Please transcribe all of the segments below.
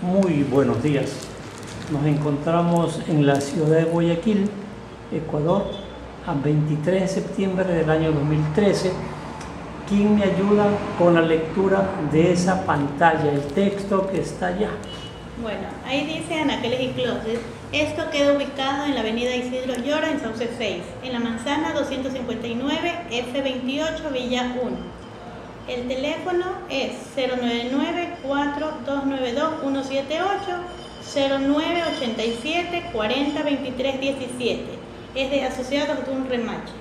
Muy buenos días. Nos encontramos en la ciudad de Guayaquil, Ecuador, a 23 de septiembre del año 2013. ¿Quién me ayuda con la lectura de esa pantalla, el texto que está allá? Bueno, ahí dice Anaqueles y Closet. Esto queda ubicado en la avenida Isidro Llora, en Sauce 6, en la manzana 259, F28, Villa 1. El teléfono es 099-4292-178, 0987-402317. Es de Asociados de un Remache.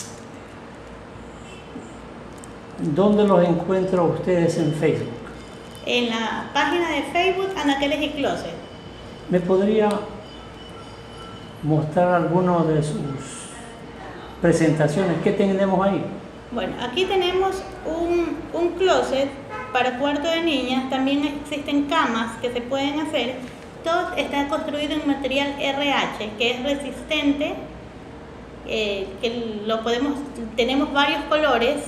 ¿Dónde los encuentro a ustedes en Facebook? En la página de Facebook Anaqueles y Closet. ¿Me podría mostrar alguna de sus presentaciones? ¿Qué tenemos ahí? Bueno, aquí tenemos un closet para cuarto de niñas. También existen camas que se pueden hacer. Todo está construido en material RH, que es resistente, tenemos varios colores.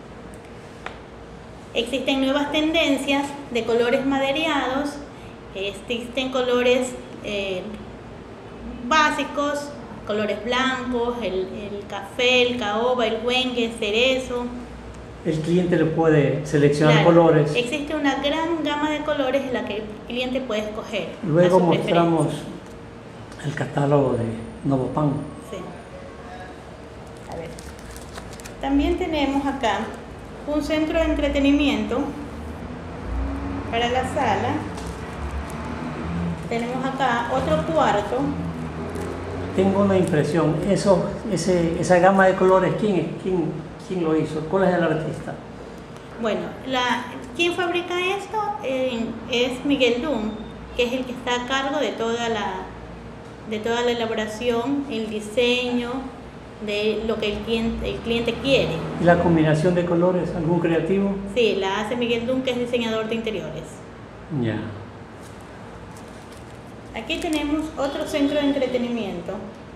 Existen nuevas tendencias de colores madereados, existen colores básicos, colores blancos, el café, el caoba, el huengue, el cerezo. El cliente le puede seleccionar Claro, colores. existe una gran gama de colores en la que el cliente puede escoger. Luego mostramos el catálogo de Novopan. Sí. A ver. También tenemos acá un centro de entretenimiento para la sala. Tenemos acá otro cuarto. Tengo una impresión, esa gama de colores, ¿quién lo hizo? ¿Cuál es el artista? Bueno, quien fabrica esto es Miguel Dum, que es el que está a cargo de toda la elaboración, el diseño, de lo que el cliente quiere. ¿Y la combinación de colores, algún creativo? Sí, la hace Miguel Dum, que es diseñador de interiores. Ya. Aquí tenemos otro centro de entretenimiento.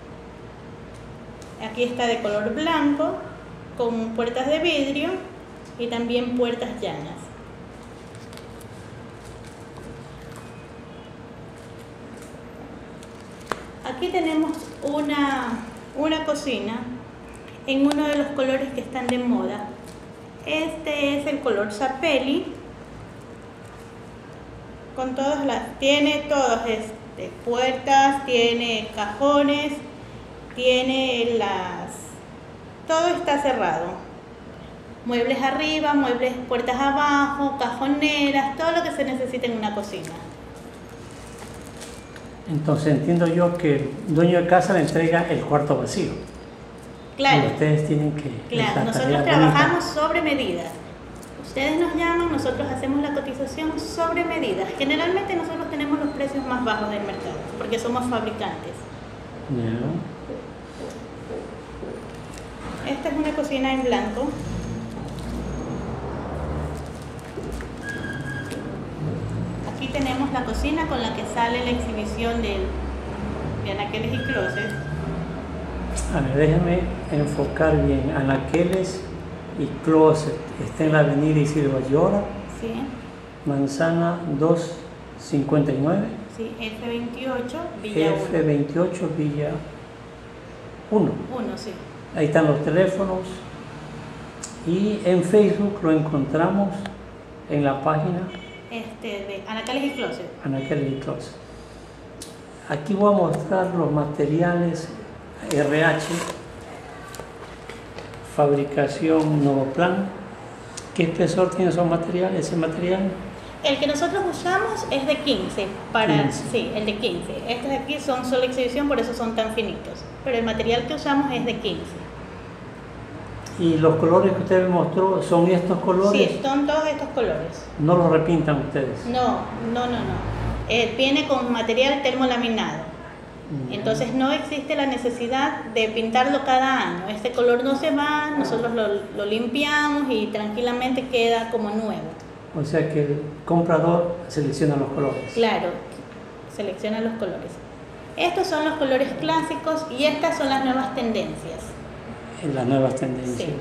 Aquí está de color blanco, con puertas de vidrio y también puertas llanas. Aquí tenemos una cocina en uno de los colores que están de moda. Este es el color Sapelli. Tiene todas puertas, tiene cajones, todo está cerrado. Muebles arriba, puertas abajo, cajoneras, todo lo que se necesita en una cocina. Entonces entiendo yo que el dueño de casa le entrega el cuarto vacío. Claro. Y ustedes tienen que... Claro, nosotros trabajamos sobre medidas. Ustedes nos llaman, nosotros hacemos la cotización sobre medidas. Generalmente nosotros tenemos los precios más bajos del mercado, porque somos fabricantes. Yeah. Esta es una cocina en blanco. Aquí tenemos la cocina con la que sale la exhibición de Anaqueles y Closet. A ver, déjame enfocar bien. Anaqueles y Closet. Está en la avenida Isidro Llora. Sí. Manzana 259. Sí, F28, Villa 1. F28, Villa 1. Sí. Ahí están los teléfonos. Y en Facebook lo encontramos en la página de Anaqueles y Closet. Anaqueles y Closet. Aquí voy a mostrar los materiales RH, fabricación Novoplan. ¿Qué espesor tiene ese material? El que nosotros usamos es de 15, 15. Sí, el de 15. Estos de aquí son solo exhibición, por eso son tan finitos. Pero el material que usamos es de 15. ¿Y los colores que usted me mostró son estos colores? Sí, son todos estos colores. ¿No los repintan ustedes? No. Viene con material termolaminado. Entonces no existe la necesidad de pintarlo cada año. Este color no se va, nosotros lo limpiamos y tranquilamente queda como nuevo. O sea que el comprador selecciona los colores. Claro, selecciona los colores. Estos son los colores clásicos y estas son las nuevas tendencias. En las nuevas tendencias. Sí.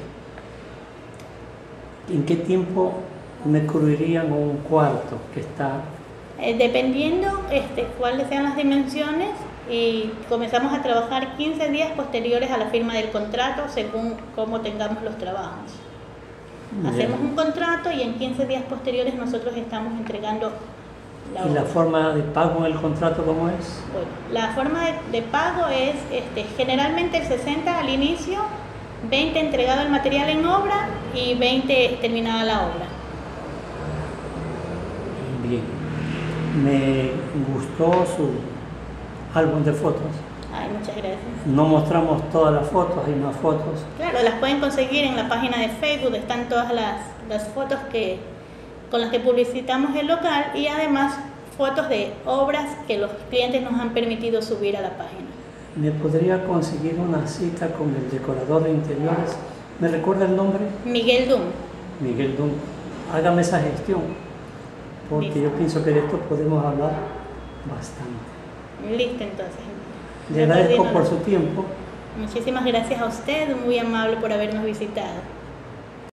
¿En qué tiempo me cubrirían un cuarto que está Dependiendo cuáles sean las dimensiones, y comenzamos a trabajar 15 días posteriores a la firma del contrato según cómo tengamos los trabajos. Hacemos un contrato y en 15 días posteriores nosotros estamos entregando la obra. ¿Y la forma de pago en el contrato cómo es? Bueno, la forma de pago es generalmente el 60 al inicio, 20 entregado el material en obra y 20 terminada la obra. Bien, me gustó su álbum de fotos. Ay, muchas gracias. No mostramos todas las fotos, hay más fotos. Claro, las pueden conseguir en la página de Facebook, están todas las fotos con las que publicitamos el local y además fotos de obras que los clientes nos han permitido subir a la página. ¿Me podría conseguir una cita con el decorador de interiores? ¿Me recuerda el nombre? Miguel Dum. Miguel Dum. Hágame esa gestión, porque Listo. yo pienso que de esto podemos hablar bastante. Listo, entonces. Le agradezco por su tiempo. Muchísimas gracias a usted, muy amable por habernos visitado.